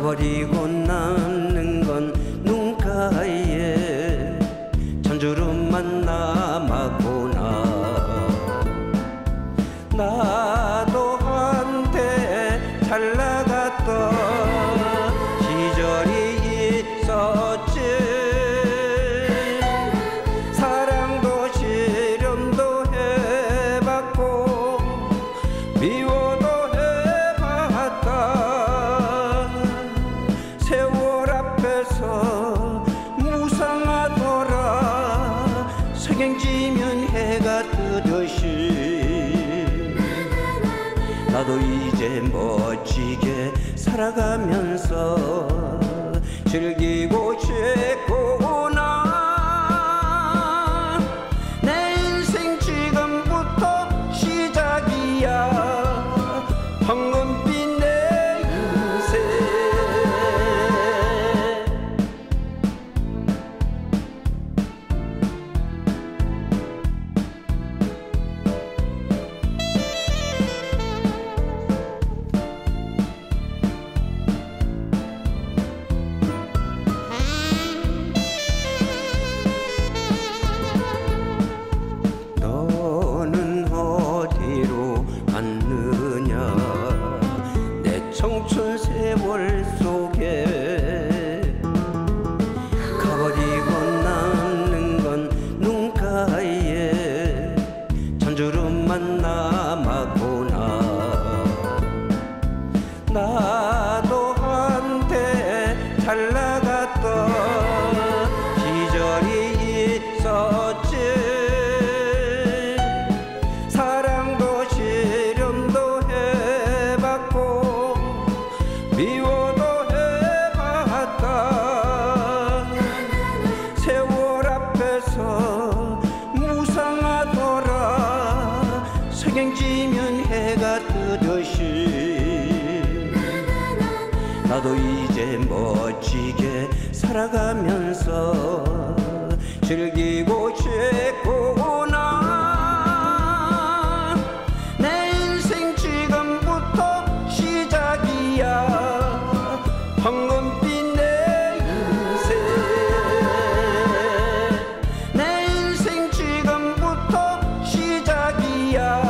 가버리고 남는 건 눈가에 전주름만 남았구나. 나도 한때 잘 나갔던 시절이 있었지. 사랑도 시련도 해봤고 미워도 해봤다. 세월 앞에서 무상하더라. 석양지면 해가 뜨듯이 나도 이제 멋지게 살아가면서 즐기고 싶구나. 내 인생 지금부터 시작이야. 황금빛 내 인생. 너는 어디로 갔느냐. 내 청춘 세월 속에 가버리고 남는 건 눈가에 전주름만 남았구나. 나도 한때 잘 나갔던 시절이 있었지. 사랑도 시련도 해봤고 미워도 해봤다. 세월 앞에서 무상하더라. 석양지면 해가 뜨듯이 나도 이제 멋지게 살아가면서 즐기고 싶구나. 내 인생 지금부터 시작이야. 황금빛 내 인생. 내 인생 지금부터 시작이야.